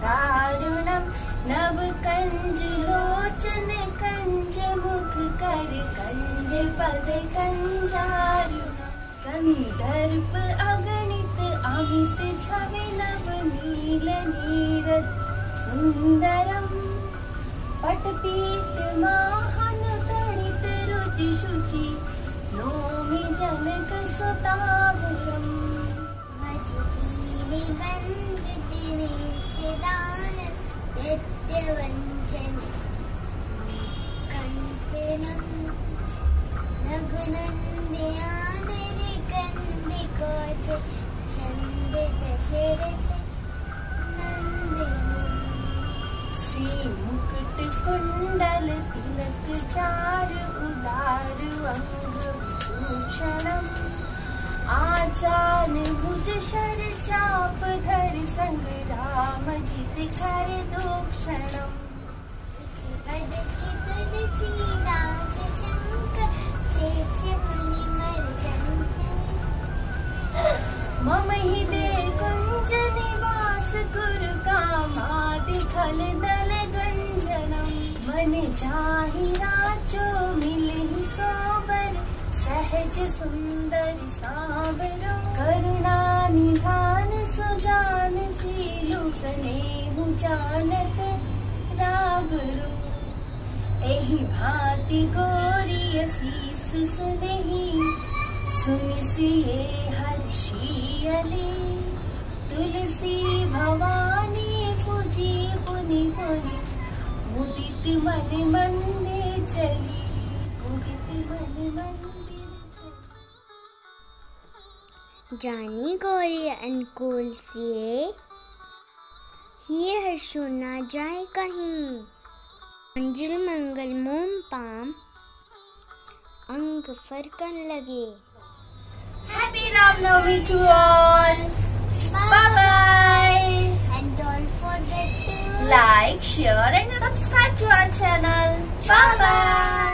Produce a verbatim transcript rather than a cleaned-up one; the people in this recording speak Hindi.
दारुणम नव कंज लोचन कंज मुख कर कंज पद कंजारुणम कंदर्प अगणित अमित छवि नव नील नीरद सुंदरम पटपीत माहन तड़ित रुचि शुचि नौमि जनक सुतावरम मधुतीनि बंद दिनेश दान दैत्यवंचन कंचनम रघुनंदयान निकंदिकोच छंद दशरथ नंदनम श्री मुकुट कुंडल तिलक चार उदार अंग भूषणम आचान भुज शर चाप धर संग्राम जित कर दोक्षणम पद की तुझ सीदाच शंख शेष मुनि मर्दंच मम हृदय कुंज निवास गुरु कामादि खल दल गंजनम मन चाहि राचो मिलहि सोबर सहज सुंदर सावरो करुणा निधान सुजान सीलु स्नेहु जानत रागरु एहि भांति गोरी असीस सुनहि सुनि सिए हर्षियले तुलसी भवानी पूजी पुनि पुनि मुदित मन मंदिर चली मुदित मन मंदिर चली। जानी गौरी अनुकूल सिए ये हर्षो ना जाए कहीं मंजिल मंगल मोम पाम अंग फरकन लगे। Happy Ram Navami to all. Bye bye. And don't forget to like, share and subscribe to our channel. Bye bye.